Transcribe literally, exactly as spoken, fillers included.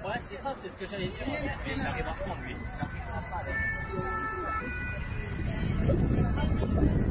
Ouais, c'est ça, c'est ce que j'allais dire. Mais il arrive à prendre, lui.